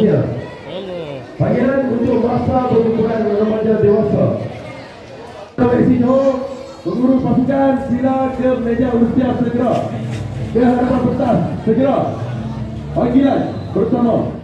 semuanya. Bagian untuk masa perkumpulan remaja dewasa. Sampai sini, pengurus pasukan sila ke meja usia segera. Ke hadapan pentas segera. Panggilan bersama